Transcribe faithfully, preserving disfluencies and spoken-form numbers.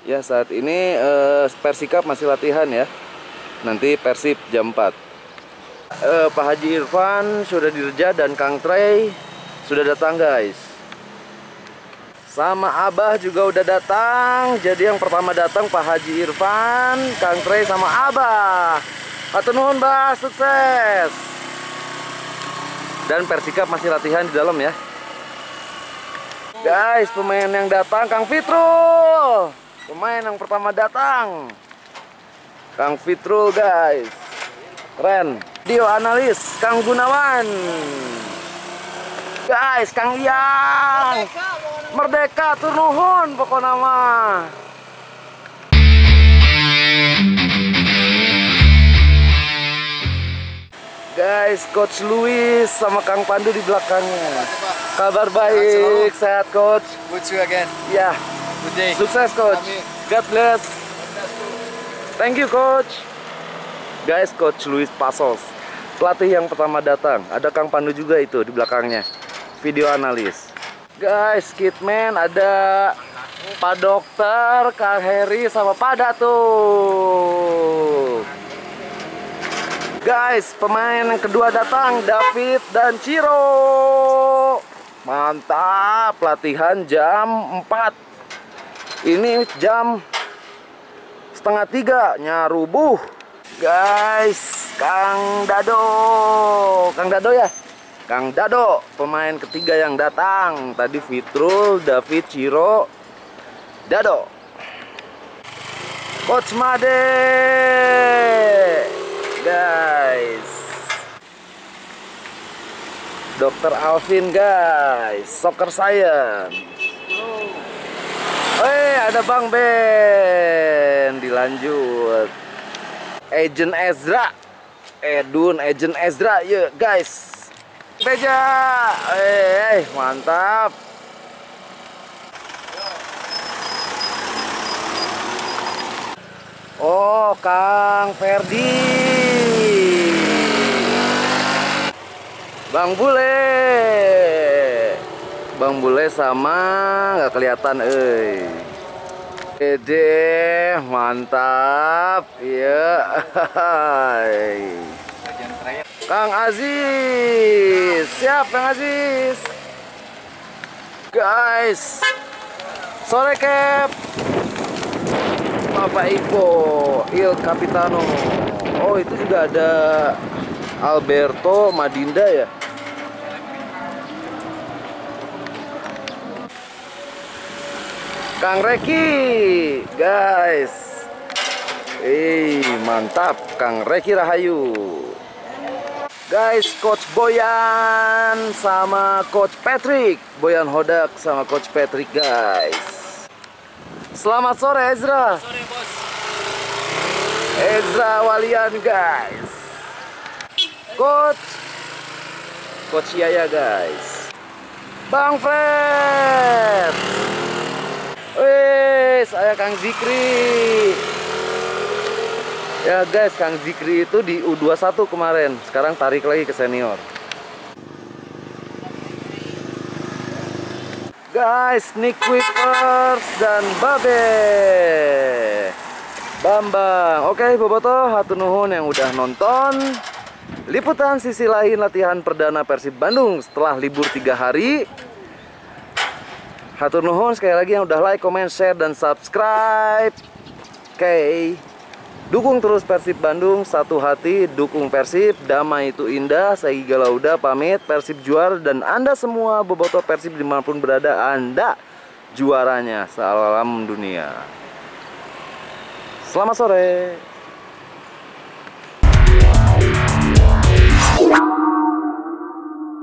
Ya, saat ini eh, Persikap masih latihan ya. Nanti Persib jam empat. Eh, Pak Haji Irfan sudah dirja dan Kang Trey sudah datang, guys. Sama Abah juga udah datang. Jadi yang pertama datang Pak Haji Irfan, Kang Trey sama Abah. Hatur nuhun, Bah, sukses. Dan Persikap masih latihan di dalam ya. Guys, pemain yang datang Kang Fitrul. Pemain yang pertama datang Kang Fitrul, guys. Keren. Video analis Kang Gunawan. Guys, Kang Iyang. Merdeka tur nuhun pokoknya mah. Guys, Coach Luis sama Kang Pandu di belakangnya. Kabar baik, sehat Coach. Good to you again. Ya. Good day. Sukses Coach. God bless. Thank you Coach. Guys, Coach Luis Pasos, pelatih yang pertama datang. Ada Kang Pandu juga itu di belakangnya. Video analis. Guys, Kitman ada Pak Dokter, Kang Heri sama Pak Datuk. Guys, pemain yang kedua datang David dan Ciro. Mantap, latihan jam empat. Ini jam setengah tiga, nyarubuh. Guys, Kang Dado. Kang Dado ya? Kang Dado, pemain ketiga yang datang. Tadi Fitrul, David, Ciro, Dado. Coach Made. Guys. Dokter Alvin, guys. Soccer Science. Hei, ada Bang Ben. Dilanjut. Agent Ezra. Edun, Agent Ezra. Yuk, guys. Beja. Eh, mantap. Oh, Kang Ferdi. Bang Bule. Bang Bule sama nggak kelihatan, eh. Ede, mantap, iya. Kang Aziz, siap Kang Aziz. Guys, sore Cap. Bapak Iko, Il Capitano. Oh, itu juga ada Alberto Madinda ya. Kang Reki, guys. Eh, mantap, Kang Reki Rahayu. Guys, Coach Boyan sama Coach Patrick. Boyan Hodak sama Coach Patrick, guys. Selamat sore, Ezra. Sore, Bos. Ezra Walian, guys. Coach. Coach Yaya, guys. Bang Fred. Wih, saya Kang Zikri. Ya guys, Kang Zikri itu di U dua puluh satu kemarin. Sekarang tarik lagi ke senior. Guys, Nick Whippers dan Babe Bambang. Oke, Boboto, hatur nuhun yang udah nonton liputan sisi lain latihan perdana Persib Bandung setelah libur tiga hari. Hatur nuhun sekali lagi yang udah like, comment, share, dan subscribe. Oke, dukung terus Persib Bandung, satu hati, dukung Persib, damai itu indah. Saya Giga Lauda pamit, Persib juara, dan Anda semua bobotoh Persib dimanapun berada, Anda juaranya se-alam dunia. Selamat sore.